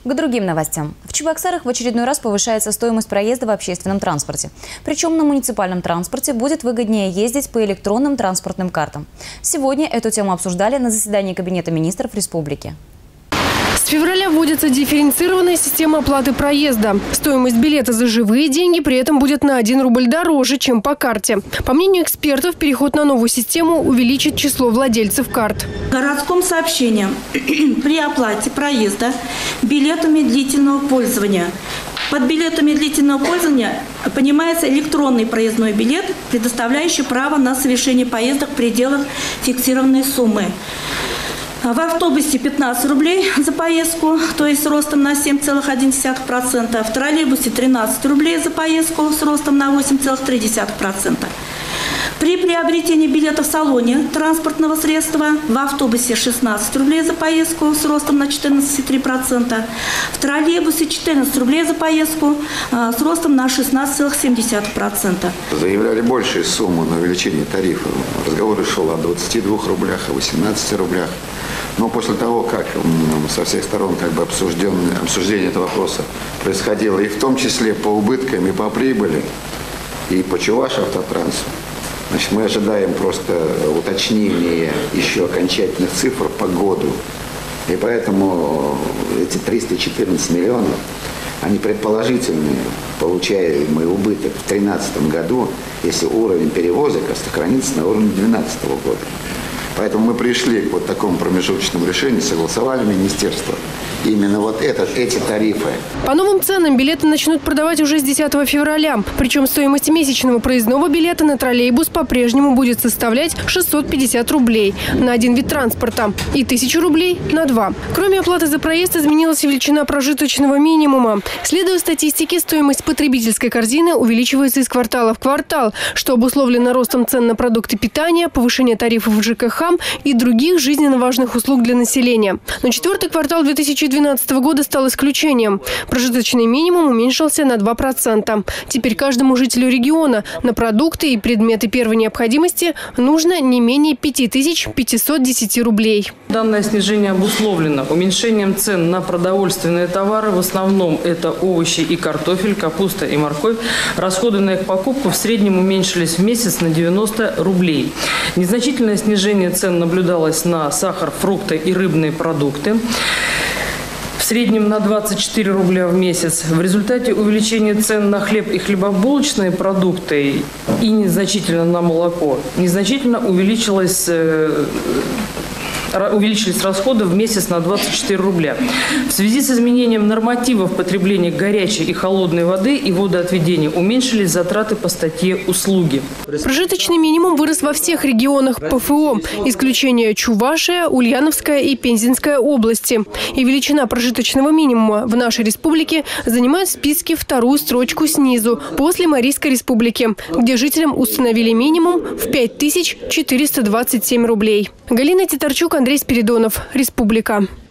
К другим новостям. В Чебоксарах в очередной раз повышается стоимость проезда в общественном транспорте. Причем на муниципальном транспорте будет выгоднее ездить по электронным транспортным картам. Сегодня эту тему обсуждали на заседании Кабинета министров республики. С февраля вводится дифференцированная система оплаты проезда. Стоимость билета за живые деньги при этом будет на 1 рубль дороже, чем по карте. По мнению экспертов, переход на новую систему увеличит число владельцев карт. В городском сообщении при оплате проезда билетами длительного пользования. Под билетами длительного пользования понимается электронный проездной билет, предоставляющий право на совершение поездок в пределах фиксированной суммы. В автобусе 15 рублей за поездку, то есть с ростом на 7,1%. В троллейбусе 13 рублей за поездку с ростом на 8,3%. При приобретении билета в салоне транспортного средства в автобусе 16 рублей за поездку с ростом на 14,3%. В троллейбусе 14 рублей за поездку с ростом на 16,7%. Заявляли большие суммы на увеличение тарифа. Разговор шел о 22 рублях, о 18 рублях. Но после того, как со всех сторон обсуждение этого вопроса происходило, и в том числе по убыткам и по прибыли, и по Чувашавтотрансу, значит, мы ожидаем просто уточнения еще окончательных цифр по году. И поэтому эти 314 миллионов, они предположительные, получаемый убыток в 2013 году, если уровень перевозок сохранится на уровне 2012 года. Поэтому мы пришли к вот такому промежуточному решению, согласовали министерство. Именно вот эти тарифы. По новым ценам билеты начнут продавать уже с 10 февраля. Причем стоимость месячного проездного билета на троллейбус по-прежнему будет составлять 650 рублей на один вид транспорта и 1000 рублей на два. Кроме оплаты за проезд, изменилась величина прожиточного минимума. Следуя статистике, стоимость потребительской корзины увеличивается из квартала в квартал, что обусловлено ростом цен на продукты питания, повышение тарифов в ЖКХ и других жизненно важных услуг для населения. Но четвертый квартал 2012 года стал исключением. Прожиточный минимум уменьшился на 2%. Теперь каждому жителю региона на продукты и предметы первой необходимости нужно не менее 5510 рублей. Данное снижение обусловлено уменьшением цен на продовольственные товары. В основном это овощи и картофель, капуста и морковь. Расходы на их покупку в среднем уменьшились в месяц на 90 рублей. Незначительное снижение цен наблюдалось на сахар, фрукты и рыбные продукты. В среднем на 24 рубля в месяц. В результате увеличения цен на хлеб и хлебобулочные продукты и незначительно на молоко, незначительно увеличились расходы в месяц на 24 рубля. В связи с изменением нормативов потребления горячей и холодной воды и водоотведения уменьшились затраты по статье «Услуги». Прожиточный минимум вырос во всех регионах ПФО. Исключение Чувашия, Ульяновская и Пензенская области. И величина прожиточного минимума в нашей республике занимает в списке вторую строчку снизу, после Марийской республики, где жителям установили минимум в 5427 рублей. Галина Титарчук, Андрей Спиридонов. Республика.